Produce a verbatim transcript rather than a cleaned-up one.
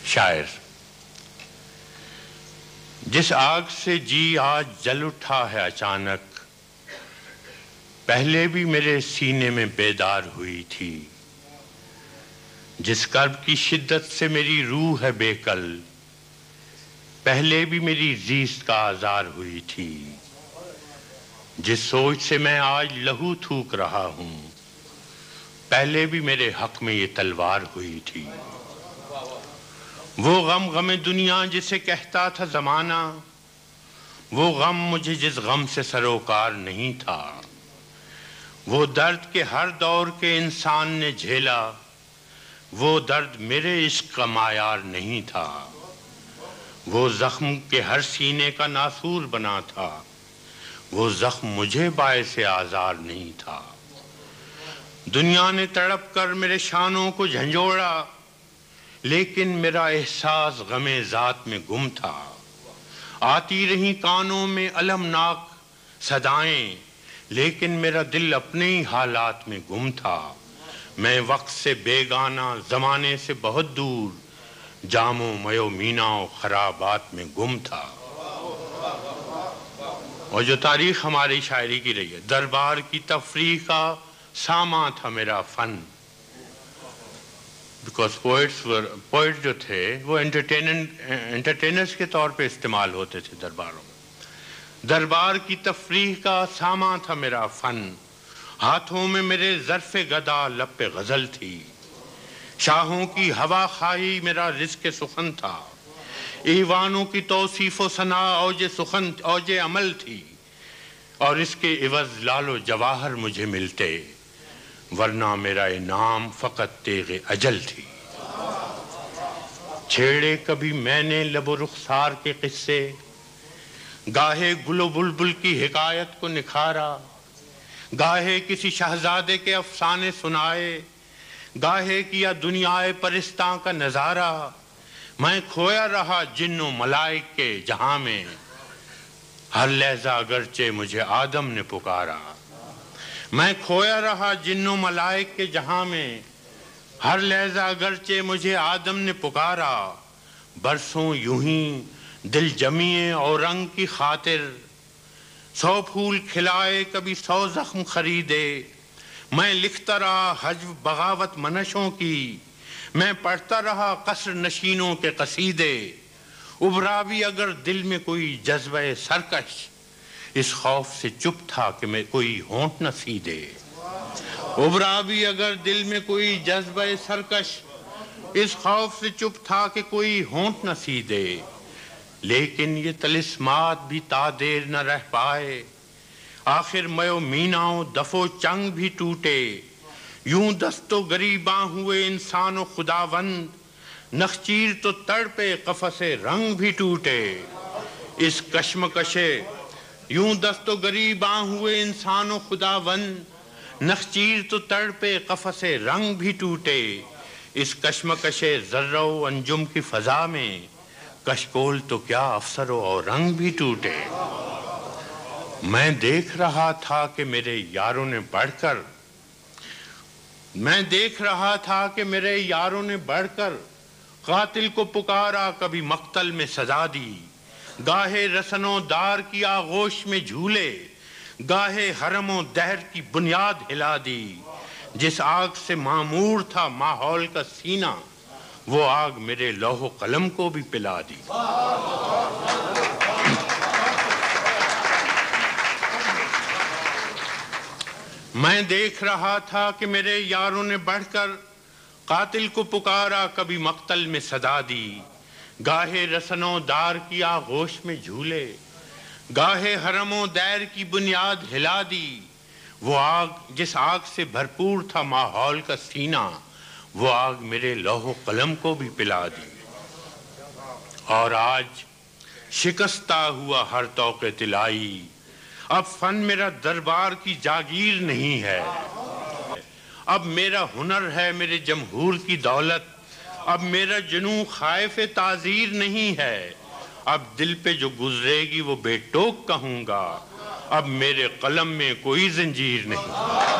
شاعر: جس آگ سے جی آج جل اٹھا ہے اچانک، پہلے بھی میرے سینے میں بیدار ہوئی تھی۔ جس کرب کی شدت سے میری روح ہے بے کل، پہلے بھی میری زیست کا آزار ہوئی تھی۔ جس سوچ سے میں آج لہو تھوک رہا ہوں، پہلے بھی میرے حق میں یہ تلوار ہوئی تھی۔ وہ غم غم دنیا جسے کہتا تھا زمانہ، وہ غم مجھے جس غم سے سروکار نہیں تھا۔ وہ درد کے ہر دور کے انسان نے جھیلا، وہ درد میرے عشق کا معیار نہیں تھا۔ وہ زخم کے ہر سینے کا ناسور بنا تھا، وہ زخم مجھے باعث آزار نہیں تھا۔ دنیا نے تڑپ کر میرے شانوں کو جھنجھوڑا، لیکن میرا احساس غم ذات میں گم تھا۔ آتی رہی کانوں میں المناک صدائیں، لیکن میرا دل اپنے ہی حالات میں گم تھا۔ میں وقت سے بیگانہ، زمانے سے بہت دور، جام و میو مینا و خرابات میں گم تھا۔ اور جو تاریخ ہماری شاعری کی رہی ہے، دربار کی تفریح کا سامان تھا میرا فن۔ بیکاز پوئٹس پوئٹ جو تھے وہ انٹرٹینرز کے طور پہ استعمال ہوتے تھے درباروں میں۔ دربار کی تفریح کا سامان تھا میرا فن، ہاتھوں میں میرے ظرف گدا، لب پہ غزل تھی۔ شاہوں کی ہوا خواہی میرا رزق سخن تھا، ایوانوں کی توصیف و ثنا اوج سخن اوج عمل تھی، اور اس کے عوض لال و جواہر مجھے ملتے، ورنہ میرا انعام فقط تیغ اجل تھی۔ چھیڑے کبھی میں نے لب و رخسار کے قصے، گاہے گل و بلبل کی حکایت کو نکھارا، گاہے کسی شہزادے کے افسانے سنائے، گاہے کیا دنیائے پرستاں کا نظارہ۔ میں کھویا رہا جن و ملائک کے جہاں میں، ہر لحظہ اگرچہ مجھے آدم نے پکارا۔ میں کھویا رہا جن و ملائک کے جہاں میں، ہر لحظہ اگرچہ مجھے آدم نے پکارا۔ برسوں یوں ہی دل جمیے اور رنگ کی خاطر، سو پھول کھلائے کبھی سو زخم خریدے۔ میں لکھتا رہا ہجو بغاوت منشوں کی، میں پڑھتا رہا قصر نشینوں کے قصیدے۔ ابھرا بھی اگر دل میں کوئی جذبہ سرکش، اس خوف سے چپ تھا کہ میں کوئی ہونٹ نہ سیدھے۔ ابھرا بھی اگر دل میں کوئی جذبہ سرکش، اس خوف سے چپ تھا کہ کوئی ہونٹ نہ سیدھے۔ لیکن یہ طلسمات بھی تا دیر نہ رہ پائے، آخر میو میناؤ دف و چنگ بھی ٹوٹے۔ یوں دست و گریباں ہوئے انسان و خداوند، نخچیر تو تڑپے قفس رنگ بھی ٹوٹے۔ اس کشمکشے یوں دست و گریباں ہوئے انسان و خداوند، نخچیر تو تڑپے قفس رنگ بھی ٹوٹے۔ اس کشمکشے ذرہ و انجم کی فضا میں، کشکول تو کیا افسر و رنگ بھی ٹوٹے۔ میں دیکھ رہا تھا کہ میرے یاروں نے بڑھ کر میں دیکھ رہا تھا کہ میرے یاروں نے بڑھ کر قاتل کو پکارا، کبھی مقتل میں سزا دی۔ گاہے رسن و دار کی آغوش میں جھولے، گاہے حرم و دہر کی بنیاد ہلا دی۔ جس آگ سے معمور تھا ماحول کا سینہ، وہ آگ میرے لوح و قلم کو بھی پلا دی۔ میں دیکھ رہا تھا کہ میرے یاروں نے بڑھ کر قاتل کو پکارا، کبھی مقتل میں سزا دی۔ گاہے رسن و دار کی آغوش میں جھولے، گاہے حرم و دیر کی بنیاد ہلا دی۔ وہ آگ جس آگ سے بھرپور تھا ماحول کا سینہ، وہ آگ میرے لوح و قلم کو بھی پلا دی۔ اور آج شکستہ ہوا ہر طوق طلائی، اب فن میرا دربار کی جاگیر نہیں ہے۔ اب میرا ہنر ہے میرے جمہور کی دولت، اب میرا جنوں خائف تعزیر نہیں ہے۔ اب دل پہ جو گزرے گی وہ بے ٹوک کہوں گا، اب میرے قلم میں کوئی زنجیر نہیں۔